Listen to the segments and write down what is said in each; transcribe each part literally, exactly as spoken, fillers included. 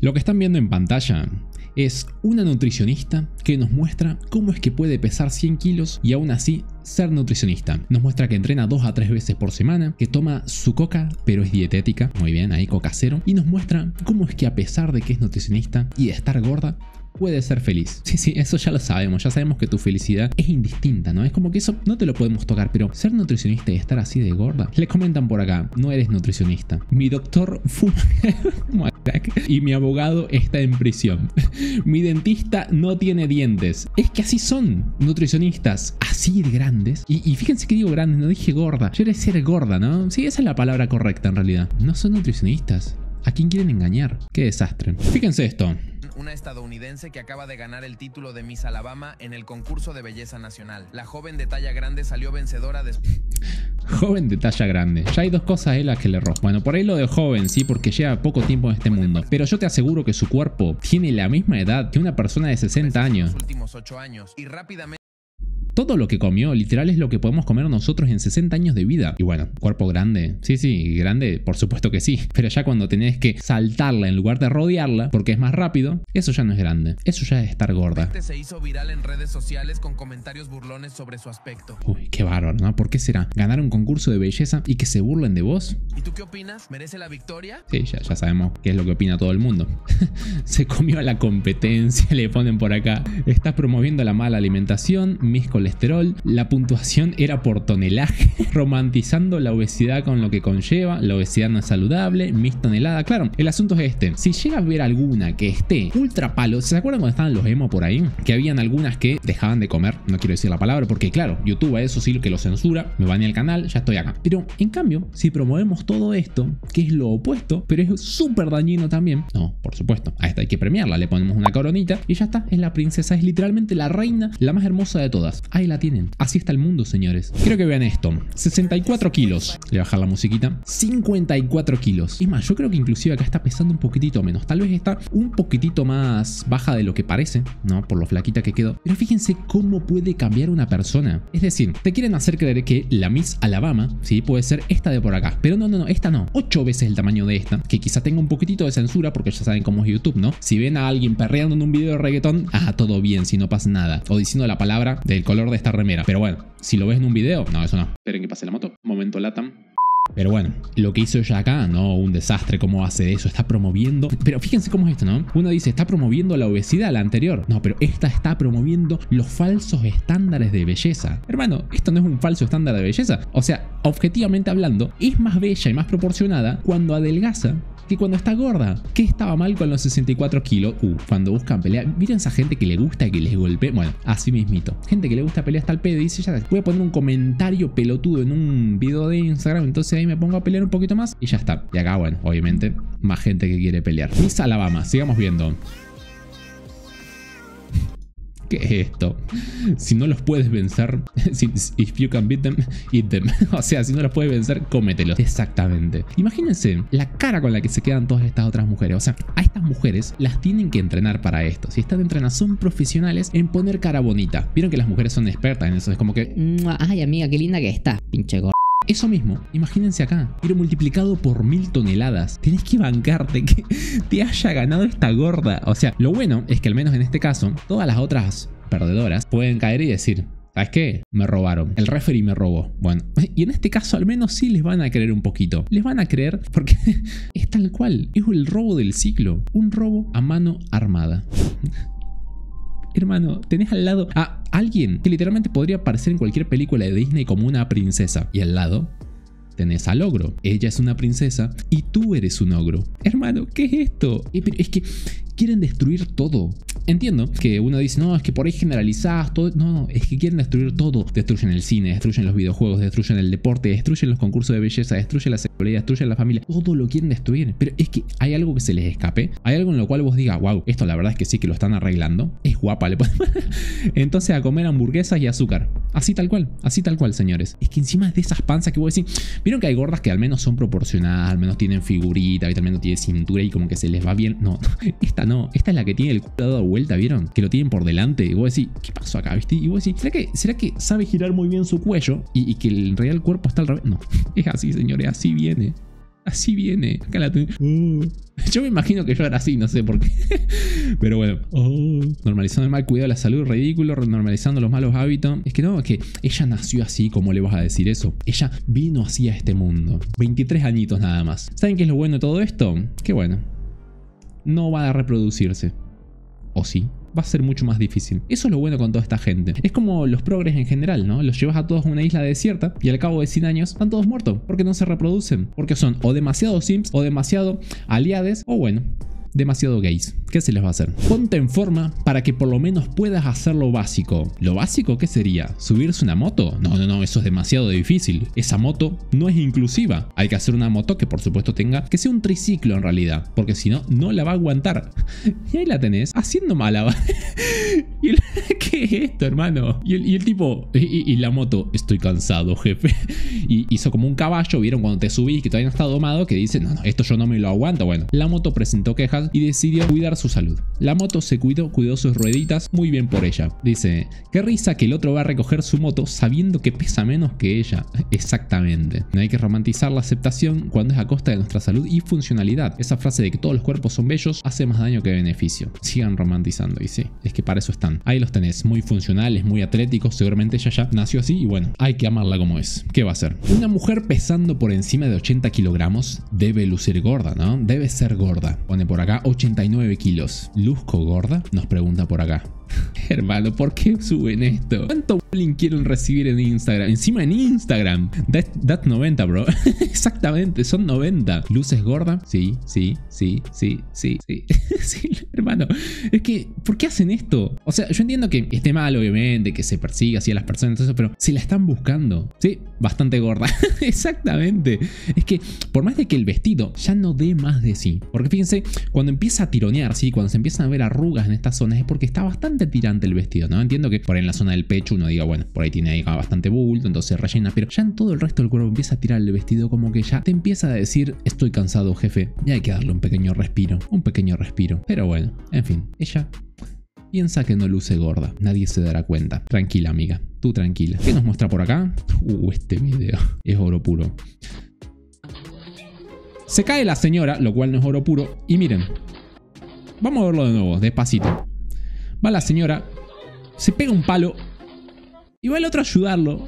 Lo que están viendo en pantalla es una nutricionista que nos muestra cómo es que puede pesar cien kilos y aún así ser nutricionista. Nos muestra que entrena dos a tres veces por semana, que toma su coca pero es dietética, muy bien, ahí coca cero, y nos muestra cómo es que a pesar de que es nutricionista y de estar gorda, puede ser feliz. Sí, sí, eso ya lo sabemos, ya sabemos que tu felicidad es indistinta, ¿no? Es como que eso no te lo podemos tocar, pero ser nutricionista y estar así de gorda. Le comentan por acá, no eres nutricionista. Mi doctor fuma y mi abogado está en prisión. Mi dentista no tiene dientes. Es que así son nutricionistas, así de grandes. Y, y fíjense que digo grandes, no dije gorda. Yo era ser gorda, ¿no? Sí, esa es la palabra correcta en realidad. No son nutricionistas. ¿A quién quieren engañar? Qué desastre. Fíjense esto. Una estadounidense que acaba de ganar el título de Miss Alabama en el concurso de belleza nacional. La joven de talla grande salió vencedora después... Joven de talla grande. Ya hay dos cosas en las que le erró. Bueno, por ahí lo de joven, sí, porque lleva poco tiempo en este mundo. Pero yo te aseguro que su cuerpo tiene la misma edad que una persona de sesenta años. Los últimos ocho años y rápidamente... Todo lo que comió, literal, es lo que podemos comer nosotros en sesenta años de vida. Y bueno, cuerpo grande. Sí, sí, grande, por supuesto que sí. Pero ya cuando tenés que saltarla en lugar de rodearla, porque es más rápido, eso ya no es grande. Eso ya es estar gorda. Este se hizo viral en redes sociales con comentarios burlones sobre su aspecto. Uy, qué bárbaro, ¿no? ¿Por qué será? ¿Ganar un concurso de belleza y que se burlen de vos? ¿Y tú qué opinas? ¿Merece la victoria? Sí, ya, ya sabemos qué es lo que opina todo el mundo. Se comió a la competencia, le ponen por acá. Estás promoviendo la mala alimentación, mis colesterol, la puntuación era por tonelaje, romantizando la obesidad con lo que conlleva, la obesidad no es saludable, mis toneladas. Claro, el asunto es este, si llega a haber alguna que esté ultra palo, ¿se acuerdan cuando estaban los emo por ahí? Que habían algunas que dejaban de comer, no quiero decir la palabra porque claro, YouTube a eso sí que lo censura, me banea el canal, ya estoy acá. Pero en cambio, si promovemos todo esto, que es lo opuesto, pero es súper dañino también, no, por supuesto, a esta hay que premiarla, le ponemos una coronita y ya está, es la princesa, es literalmente la reina, la más hermosa de todas. Ahí la tienen. Así está el mundo, señores. Quiero que vean esto. sesenta y cuatro kilos. Le voy a bajar la musiquita. cincuenta y cuatro kilos. Es más, yo creo que inclusive acá está pesando un poquitito menos. Tal vez está un poquitito más baja de lo que parece, ¿no? Por lo flaquita que quedó. Pero fíjense cómo puede cambiar una persona. Es decir, te quieren hacer creer que la Miss Alabama, sí, puede ser esta de por acá. Pero no, no, no, esta no. Ocho veces el tamaño de esta. Que quizá tenga un poquitito de censura porque ya saben cómo es YouTube, ¿no? Si ven a alguien perreando en un video de reggaetón, ah, todo bien, si no pasa nada. O diciendo la palabra del color de esta remera. Pero bueno, si lo ves en un video, no, eso no. Esperen que pase la moto. Momento Latam. Pero bueno, lo que hizo ella acá, no, un desastre, cómo hace eso, está promoviendo. Pero fíjense cómo es esto, ¿no? Uno dice, está promoviendo la obesidad, la anterior. No, pero esta está promoviendo los falsos estándares de belleza. Hermano, esto no es un falso estándar de belleza. O sea, objetivamente hablando, es más bella y más proporcionada cuando adelgaza que cuando está gorda. ¿Qué estaba mal con los sesenta y cuatro kilos? Uh, cuando buscan pelear. Miren esa gente que le gusta que les golpee. Bueno, así mismito. Gente que le gusta pelear hasta el pedo y dice, ya voy a poner un comentario pelotudo en un video de Instagram, entonces ahí me pongo a pelear un poquito más y ya está. Y acá, bueno, obviamente, más gente que quiere pelear. Miss Alabama, sigamos viendo. ¿Qué es esto? Si no los puedes vencer, if you can beat them, eat them. O sea, si no los puedes vencer, cómetelos. Exactamente. Imagínense la cara con la que se quedan todas estas otras mujeres. O sea, a estas mujeres las tienen que entrenar para esto. Si están entrenadas, son profesionales en poner cara bonita. Vieron que las mujeres son expertas en eso. Es como que... Ay, amiga, qué linda que estás, pinche gorda. Eso mismo, imagínense acá, pero multiplicado por mil toneladas. Tenés que bancarte que te haya ganado esta gorda. O sea, lo bueno es que al menos en este caso, todas las otras perdedoras pueden caer y decir, ¿sabes qué? Me robaron. El referee me robó. Bueno, y en este caso al menos sí les van a creer un poquito. Les van a creer porque es tal cual. Es el robo del siglo. Un robo a mano armada. Hermano, tenés al lado a alguien que literalmente podría aparecer en cualquier película de Disney como una princesa. Y al lado tenés al ogro. Ella es una princesa y tú eres un ogro. Hermano, ¿qué es esto? Es que quieren destruir todo. Entiendo que uno dice, no, es que por ahí generalizás todo. No, no, es que quieren destruir todo. Destruyen el cine, destruyen los videojuegos, destruyen el deporte, destruyen los concursos de belleza, destruyen la sexualidad, destruyen la familia. Todo lo quieren destruir. Pero es que hay algo que se les escape. Hay algo en lo cual vos digas, wow, esto la verdad es que sí que lo están arreglando. Es guapa, le pueden... Entonces a comer hamburguesas y azúcar. Así tal cual, así tal cual, señores. Es que encima de esas panzas que vos decís, vieron que hay gordas que al menos son proporcionadas, al menos tienen figurita, y al menos tiene cintura y como que se les va bien. No, esta no. Esta es la que tiene el culo dado vuelta, ¿vieron? Que lo tienen por delante. Y vos decís, ¿qué pasó acá? ¿Viste? Y vos decís, ¿será que, ¿será que sabe girar muy bien su cuello? Y, y que en realidad el cuerpo está al revés. No, es así, señores, así viene. Así viene. Acá la tenés. Oh. Yo me imagino que yo era así, no sé por qué. Pero bueno. Oh. Normalizando el mal cuidado de la salud, ridículo. Normalizando los malos hábitos. Es que no, es que ella nació así, ¿cómo le vas a decir eso? Ella vino así a este mundo. veintitrés añitos nada más. ¿Saben qué es lo bueno de todo esto? Que bueno, no va a reproducirse. ¿O sí? Va a ser mucho más difícil. Eso es lo bueno con toda esta gente. Es como los progres en general, ¿no? Los llevas a todos a una isla desierta y al cabo de cien años están todos muertos porque no se reproducen. Porque son o demasiado sims o demasiado aliades o bueno, demasiado gays. ¿Qué se les va a hacer? Ponte en forma para que por lo menos puedas hacer lo básico. ¿Lo básico qué sería? ¿Subirse una moto? No, no, no, eso es demasiado difícil. Esa moto no es inclusiva. Hay que hacer una moto que por supuesto tenga, que sea un triciclo en realidad, porque si no, no la va a aguantar. Y ahí la tenés, haciendo malabar. ¿Y el, qué es esto, hermano? Y el, y el tipo, y, y la moto, estoy cansado, jefe. Y hizo como un caballo, vieron cuando te subís que todavía no está domado, que dice, no, no, esto yo no me lo aguanto. Bueno, la moto presentó quejas y decidió cuidar su salud. La moto se cuidó, cuidó sus rueditas, muy bien por ella. Dice, qué risa que el otro va a recoger su moto sabiendo que pesa menos que ella. Exactamente. No hay que romantizar la aceptación cuando es a costa de nuestra salud y funcionalidad. Esa frase de que todos los cuerpos son bellos hace más daño que beneficio. Sigan romantizando y sí, es que para eso están. Ahí los tenés, muy funcionales, muy atléticos, seguramente ella ya nació así y bueno, hay que amarla como es. ¿Qué va a hacer? Una mujer pesando por encima de ochenta kilogramos debe lucir gorda, ¿no? Debe ser gorda. Pone por acá ochenta y nueve kilos. ¿Luzco gorda? Nos pregunta por acá. Hermano, ¿por qué suben esto? ¿Cuánto bullying quieren recibir en Instagram? Encima en Instagram. That, that noventa, bro. Exactamente, son noventa. ¿Luces gorda? Sí, sí, sí, sí, sí, sí. Sí, hermano. Es que, ¿por qué hacen esto? O sea, yo entiendo que esté mal, obviamente, que se persiga así a las personas, entonces, pero se la están buscando. Sí, bastante gorda. Exactamente. Es que, por más de que el vestido ya no dé más de sí. Porque fíjense, cuando empieza a tironear, ¿sí? Cuando se empiezan a ver arrugas en estas zonas, es porque está bastante tirante el vestido, ¿no? Entiendo que por ahí en la zona del pecho uno diga, bueno, por ahí tiene ahí bastante bulto, entonces rellena, pero ya en todo el resto del cuerpo empieza a tirar el vestido como que ya te empieza a decir, estoy cansado, jefe, y hay que darle un pequeño respiro, un pequeño respiro. Pero bueno, en fin, ella piensa que no luce gorda, nadie se dará cuenta. Tranquila, amiga, tú tranquila. ¿Qué nos muestra por acá? Uh, este video es oro puro. Se cae la señora, lo cual no es oro puro, y miren, vamos a verlo de nuevo, despacito. Va la señora, se pega un palo y va el otro a ayudarlo.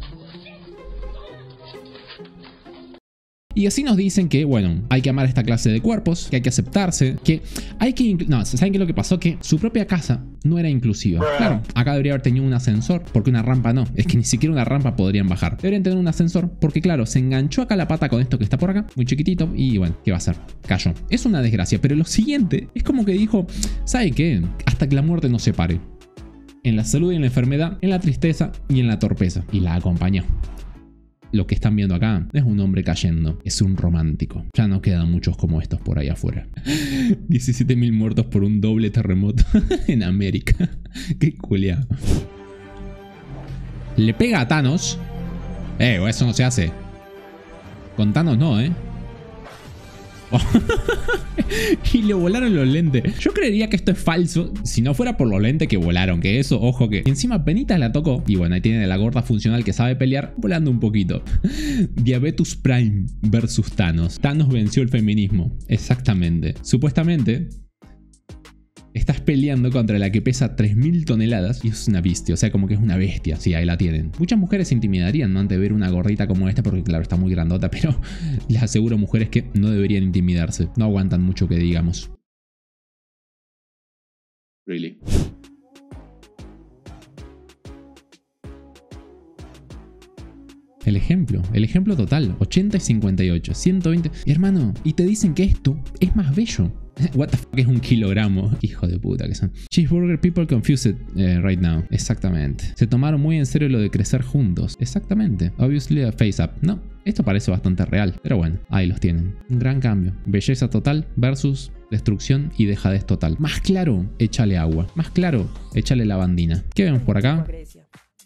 Y así nos dicen que, bueno, hay que amar esta clase de cuerpos, que hay que aceptarse, que hay que... No, ¿saben qué es lo que pasó? Que su propia casa no era inclusiva. Claro, acá debería haber tenido un ascensor, porque una rampa no. Es que ni siquiera una rampa podrían bajar. Deberían tener un ascensor, porque claro, se enganchó acá la pata con esto que está por acá, muy chiquitito, y bueno, ¿qué va a hacer? Cayó. Es una desgracia, pero lo siguiente es como que dijo, ¿sabe qué? Hasta que la muerte nos separe. En la salud y en la enfermedad, en la tristeza y en la torpeza. Y la acompañó. Lo que están viendo acá es un hombre cayendo, es un romántico. Ya no quedan muchos como estos por ahí afuera. diecisiete mil muertos por un doble terremoto en América. Qué culiao. Le pega a Thanos. Eh, eso no se hace. Con Thanos no, eh. Y le volaron los lentes. Yo creería que esto es falso si no fuera por los lentes que volaron. Que eso, ojo que encima penitas la tocó. Y bueno, ahí tiene la gorda funcional que sabe pelear volando un poquito. Diabetus Prime versus Thanos. Thanos venció el feminismo. Exactamente. Supuestamente estás peleando contra la que pesa tres mil toneladas y es una bestia, o sea, como que es una bestia. Sí, ahí la tienen. Muchas mujeres se intimidarían, ¿no? Ante ver una gordita como esta, porque claro, está muy grandota, pero les aseguro, mujeres, que no deberían intimidarse. No aguantan mucho que digamos. Really. El ejemplo, el ejemplo total, ochenta y cincuenta y ocho, ciento veinte. Y hermano, y te dicen que esto es más bello. What the fuck es un kilogramo. Hijo de puta que son. Cheeseburger people confused uh, right now. Exactamente. Se tomaron muy en serio lo de crecer juntos. Exactamente. Obviously a face up. No, esto parece bastante real. Pero bueno, ahí los tienen. Un gran cambio. Belleza total versus destrucción y dejadez total. Más claro, échale agua. Más claro, échale lavandina. ¿Qué vemos por acá?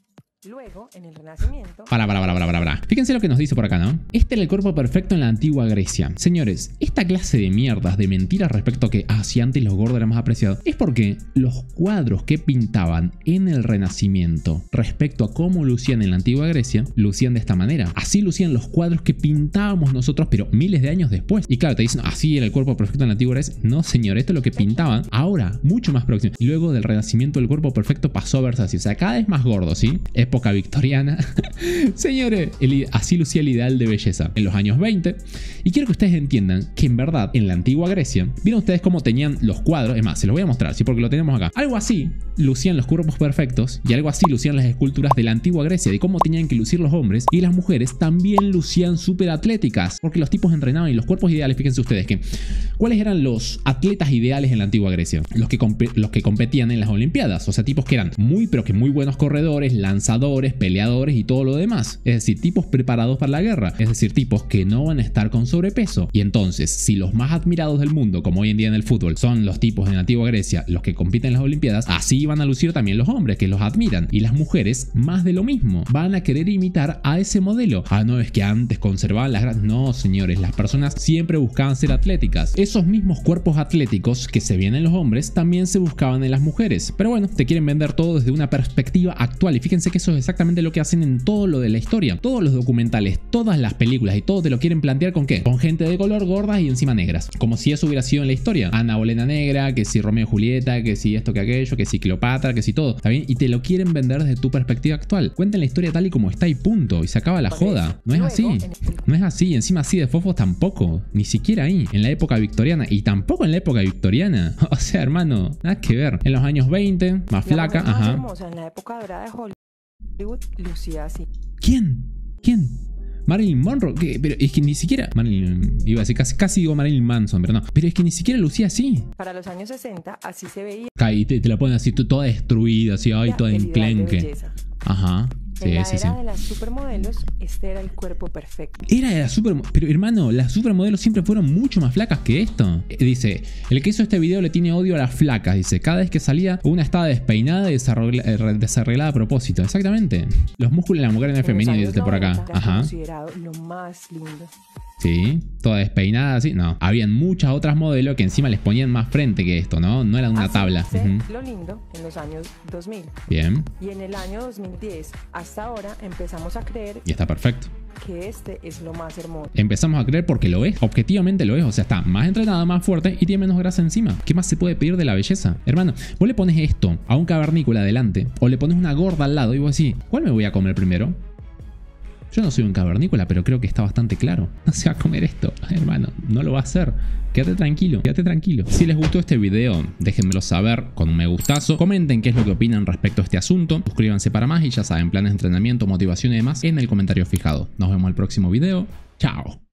Luego, en el Renacimiento... Para, para, para, para, para, para. Fíjense lo que nos dice por acá, ¿no? Este era el cuerpo perfecto en la antigua Grecia. Señores, esta clase de mierdas, de mentiras respecto a que, ah, si antes los gordos eran más apreciados, es porque los cuadros que pintaban en el Renacimiento respecto a cómo lucían en la antigua Grecia, lucían de esta manera. Así lucían los cuadros que pintábamos nosotros, pero miles de años después. Y claro, te dicen, así era el cuerpo perfecto en la antigua Grecia. No, señor, esto es lo que pintaban ahora, mucho más próximo. Y luego del Renacimiento el cuerpo perfecto pasó a verse así. O sea, cada vez más gordo, ¿sí? Época victoriana. Señores, el, así lucía el ideal de belleza en los años veinte. Y quiero que ustedes entiendan que en verdad, en la antigua Grecia, ¿vieron ustedes cómo tenían los cuadros? Es más, se los voy a mostrar, ¿sí? Porque lo tenemos acá. Algo así lucían los cuerpos perfectos y algo así lucían las esculturas de la antigua Grecia, de cómo tenían que lucir los hombres, y las mujeres también lucían súper atléticas, porque los tipos entrenaban y los cuerpos ideales, fíjense ustedes que, ¿cuáles eran los atletas ideales en la antigua Grecia? Los que, los que competían en las Olimpiadas, o sea, tipos que eran muy, pero que muy buenos corredores, lanzadores, peleadores y todo lo demás. Es decir, tipos preparados para la guerra, es decir, tipos que no van a estar con sobrepeso. Y entonces, si los más admirados del mundo, como hoy en día en el fútbol, son los tipos en la antigua Grecia, los que compiten en las Olimpiadas, así van a lucir también los hombres, que los admiran. Y las mujeres, más de lo mismo, van a querer imitar a ese modelo. Ah, no, es que antes conservaban las grandes... No, señores, las personas siempre buscaban ser atléticas. Esos mismos cuerpos atléticos que se ven en los hombres, también se buscaban en las mujeres. Pero bueno, te quieren vender todo desde una perspectiva actual. Y fíjense que eso es exactamente lo que hacen en todo lo de la historia. Todos los documentales, todas las películas y todo te lo quieren plantear ¿con qué? Con gente de color, gordas y encima negras. Como si eso hubiera sido en la historia. Ana Bolena negra, que si Romeo y Julieta, que si esto que aquello, que si Cleopatra, que si todo. ¿Está bien? Y te lo quieren vender desde tu perspectiva actual. Cuenten la historia tal y como está y punto. Y se acaba la joda. No es así. No es así. Encima así de fofos tampoco. Ni siquiera ahí. En la época victoriana. Y tampoco en la época victoriana. O sea, hermano, nada que ver. En los años veinte, más flaca. La Ajá. más hermosa en la época dorada de Hollywood lucía así. ¿Quién? ¿Quién? Marilyn Monroe, ¿qué? Pero es que ni siquiera... Marilyn, iba a decir, casi, casi digo Marilyn Manson, pero no. Pero es que ni siquiera lucía así. Para los años sesenta, así se veía. Y te, te la ponen así, toda destruida, así, ay, toda enclenque. Ajá. Sí, en la sí, era sí. de las supermodelos, este era el cuerpo perfecto. Era de las supermodelos. Pero hermano, las supermodelos siempre fueron mucho más flacas que esto. Eh, Dice, el que hizo este video le tiene odio a las flacas. Dice, cada vez que salía, una estaba despeinada y desarregla- eh, desarreglada a propósito. Exactamente. Los músculos de la mujer en el femenino, dice por acá. Era Ajá. considerado lo más lindo. Sí, toda despeinada así. No, habían muchas otras modelos que encima les ponían más frente que esto, ¿no? No era una Así tabla. fue Ujú. lo lindo en los años dos mil. Bien, Y en el año dos mil diez hasta ahora empezamos a creer y está perfecto. que este es lo más hermoso. Empezamos a creer porque lo es, objetivamente lo es, o sea, está más entrenada, más fuerte y tiene menos grasa encima. ¿Qué más se puede pedir de la belleza? Hermano, vos le pones esto a un cavernícola adelante o le pones una gorda al lado y vos decís, ¿cuál me voy a comer primero? Yo no soy un cavernícola, pero creo que está bastante claro. No se va a comer esto, hermano, no lo va a hacer. Quédate tranquilo, quédate tranquilo. Si les gustó este video, déjenmelo saber con un me gustazo. Comenten qué es lo que opinan respecto a este asunto. Suscríbanse para más y ya saben, planes de entrenamiento, motivación y demás en el comentario fijado. Nos vemos en el próximo video. Chao.